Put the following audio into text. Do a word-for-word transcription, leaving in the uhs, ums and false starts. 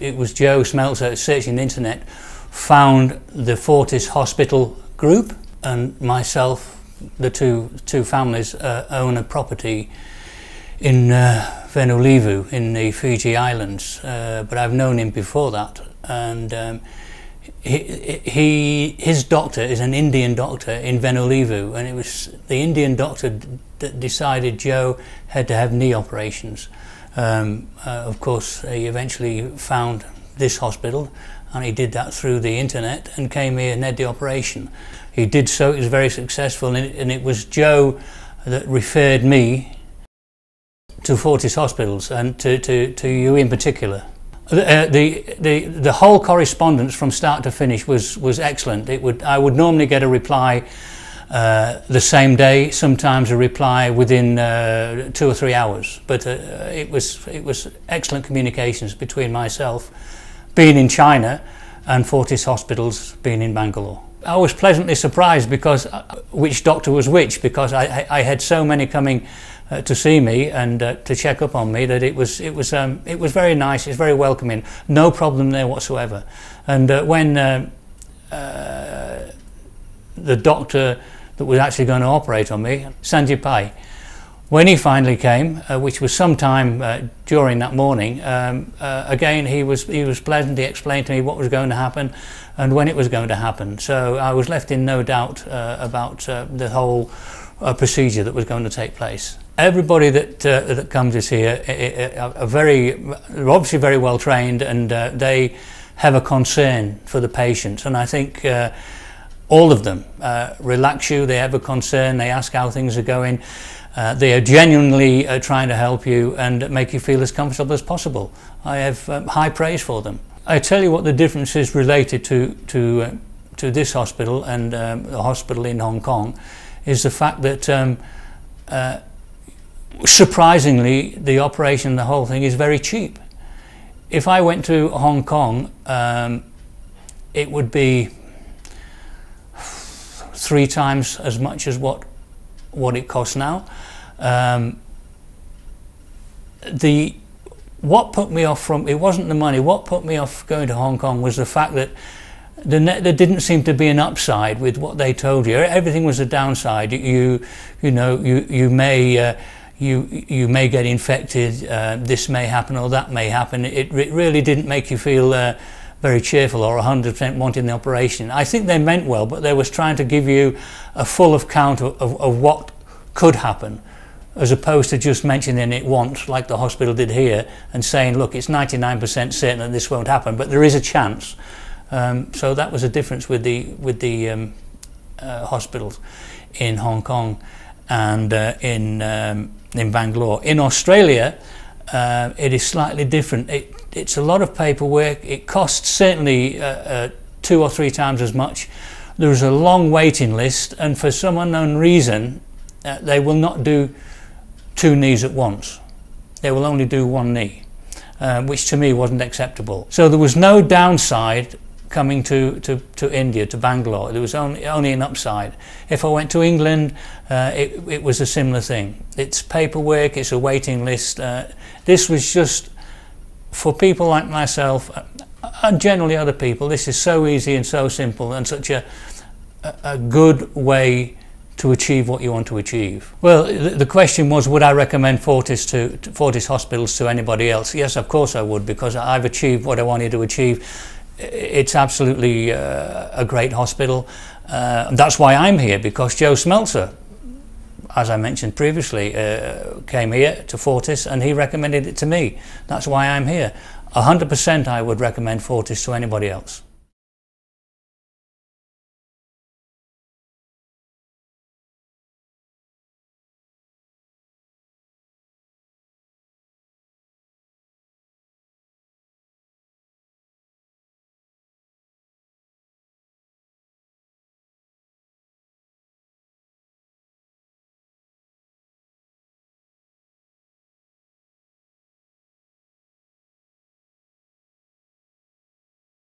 it was Joe Smeltzer, searching the internet, found the Fortis Hospital group, and myself, the two two families uh, own a property in uh, Venulevu in the Fiji Islands, uh, but I've known him before that, and um, he, he his doctor is an Indian doctor in Venulevu, and it was the Indian doctor that decided Joe had to have knee operations. Um, uh, of course, he eventually found this hospital, and he did that through the internet and came here and had the operation. He did so, it was very successful, and it, and it was Joe that referred me to Fortis Hospitals, and to, to, to you in particular. Uh, the, the, the whole correspondence from start to finish was, was excellent. It would, I would normally get a reply uh, the same day, sometimes a reply within uh, two or three hours. But uh, it, was, it was excellent communications between myself, being in China, and Fortis Hospitals being in Bangalore. I was pleasantly surprised because uh, which doctor was which, because I, I, I had so many coming uh, to see me and uh, to check up on me, that it was it was um, it was very nice. It's very welcoming. No problem there whatsoever. And uh, when uh, uh, the doctor that was actually going to operate on me, Sanjay Pai, when he finally came, uh, which was sometime uh, during that morning, um, uh, again he was he was pleasant. He explained to me what was going to happen and when it was going to happen. So I was left in no doubt uh, about uh, the whole uh, procedure that was going to take place. Everybody that uh, that comes is here are very, are obviously very well trained, and uh, they have a concern for the patient. And I think uh, all of them uh, relax you. They have a concern. They ask how things are going. Uh, they are genuinely uh, trying to help you and make you feel as comfortable as possible. I have um, high praise for them. I tell you what the difference is related to to uh, to this hospital and um, the hospital in Hong Kong is the fact that um, uh, surprisingly the operation, the whole thing, is very cheap. If I went to Hong Kong, um, it would be three times as much as what what it costs now. Um, the what put me off from it wasn't the money. What put me off going to Hong Kong was the fact that the net, there didn't seem to be an upside with what they told you. Everything was a downside. You you know you you may uh, you you may get infected. Uh, this may happen or that may happen. It, it really didn't make you feel uh, very cheerful or one hundred percent wanting the operation. I think they meant well, but they was trying to give you a full account of, of, of what could happen, as opposed to just mentioning it once, like the hospital did here, and saying, look, it's ninety-nine percent certain that this won't happen, but there is a chance. Um, so that was a difference with the with the um, uh, hospitals in Hong Kong and uh, in um, in Bangalore. In Australia, uh, it is slightly different. It, it's a lot of paperwork. It costs certainly uh, uh, two or three times as much. There's a long waiting list, and for some unknown reason, uh, they will not do two knees at once. They will only do one knee, uh, which to me wasn't acceptable. So there was no downside coming to, to, to India, to Bangalore. There was only, only an upside. If I went to England, uh, it, it was a similar thing. It's paperwork, it's a waiting list. Uh, this was just, for people like myself, uh, and generally other people, this is so easy and so simple, and such a, a, a good way to achieve what you want to achieve. Well, the, the question was, would I recommend Fortis to, to Fortis Hospitals to anybody else? Yes, of course I would, because I've achieved what I wanted to achieve. It's absolutely uh, a great hospital. Uh, that's why I'm here, because Joe Smeltzer, as I mentioned previously, uh, came here to Fortis and he recommended it to me. That's why I'm here. one hundred percent I would recommend Fortis to anybody else.